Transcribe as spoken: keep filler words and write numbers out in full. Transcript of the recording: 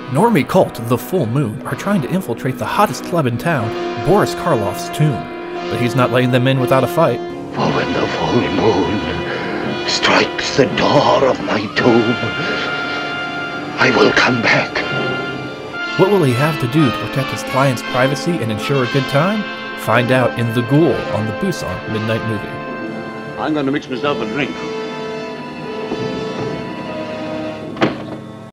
Normie cult, the Full Moon, are trying to infiltrate the hottest club in town, Boris Karloff's tomb. But he's not letting them in without a fight. For when the full moon strikes the door of my tomb, I will come back. What will he have to do to protect his client's privacy and ensure a good time? Find out in The Ghoul on the Busan Midnight Movie. I'm going to mix myself a drink.